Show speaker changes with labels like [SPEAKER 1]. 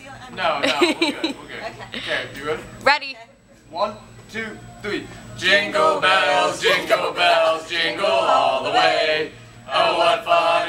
[SPEAKER 1] No, we're good. We're good. Okay, you ready?
[SPEAKER 2] Ready.
[SPEAKER 1] 1, 2, 3. Jingle bells, jingle all the way. Oh, what fun